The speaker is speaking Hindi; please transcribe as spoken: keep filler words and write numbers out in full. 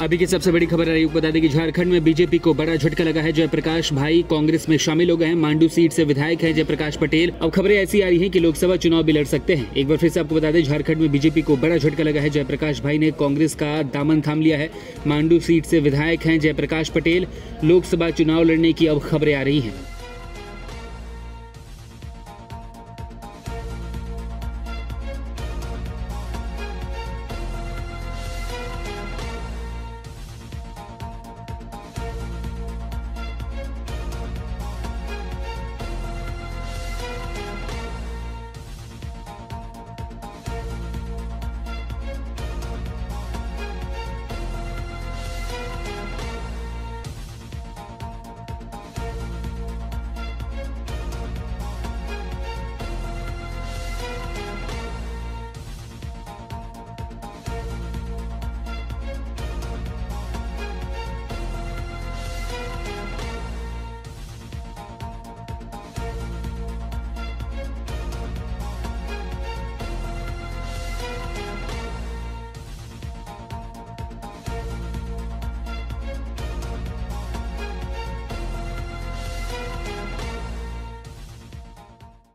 अभी की सबसे बड़ी खबर आ रही है, बता दें कि झारखंड में बीजेपी को बड़ा झटका लगा है। जयप्रकाश भाई कांग्रेस में शामिल हो गए हैं। मांडू सीट से विधायक हैं जयप्रकाश पटेल। अब खबरें ऐसी आ रही हैं कि लोकसभा चुनाव भी लड़ सकते हैं। एक बार फिर से आपको बता दें, झारखंड में बीजेपी को बड़ा झटका लगा है। जयप्रकाश भाई ने कांग्रेस का दामन थाम लिया है। मांडू सीट से विधायक हैं जयप्रकाश पटेल। लोकसभा चुनाव लड़ने की अब खबरें आ रही हैं।